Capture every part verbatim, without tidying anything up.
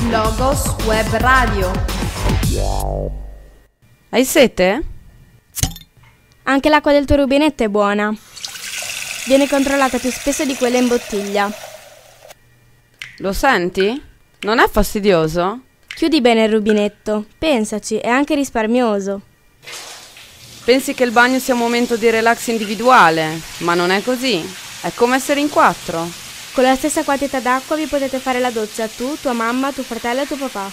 Logos Web Radio. Hai sete? Anche l'acqua del tuo rubinetto è buona. Viene controllata più spesso di quella in bottiglia. Lo senti? Non è fastidioso? Chiudi bene il rubinetto. Pensaci, è anche risparmioso. Pensi che il bagno sia un momento di relax individuale, ma non è così. È come essere in quattro. Con la stessa quantità d'acqua vi potete fare la doccia tu, tua mamma, tuo fratello e tuo papà.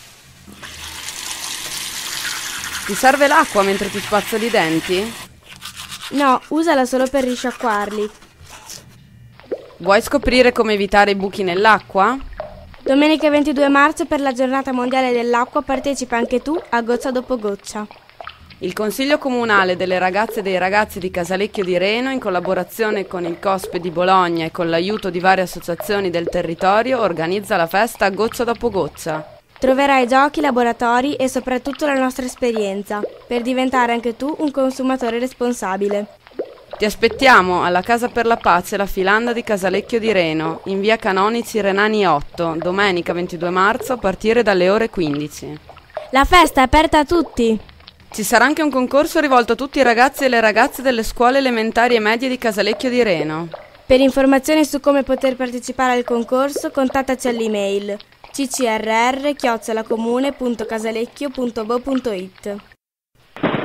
Ti serve l'acqua mentre ti spazzoli i denti? No, usala solo per risciacquarli. Vuoi scoprire come evitare i buchi nell'acqua? Domenica ventidue marzo, per la giornata mondiale dell'acqua, partecipa anche tu a Goccia dopo Goccia. Il Consiglio Comunale delle Ragazze e dei Ragazzi di Casalecchio di Reno, in collaborazione con il COSPE di Bologna e con l'aiuto di varie associazioni del territorio, organizza la festa Goccia dopo Goccia. Troverai giochi, laboratori e soprattutto la nostra esperienza, per diventare anche tu un consumatore responsabile. Ti aspettiamo alla Casa per la Pace La Filanda di Casalecchio di Reno, in via Canonici Renani otto, domenica ventidue marzo a partire dalle ore quindici. La festa è aperta a tutti! Ci sarà anche un concorso rivolto a tutti i ragazzi e le ragazze delle scuole elementari e medie di Casalecchio di Reno. Per informazioni su come poter partecipare al concorso, contattaci all'email c c r r chiocciola comune punto casalecchio punto bo punto it.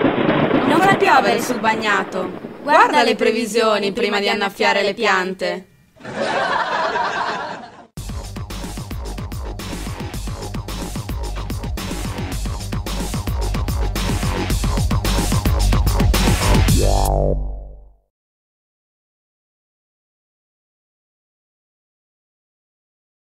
Non far piovere sul bagnato! Guarda le previsioni prima di annaffiare le piante!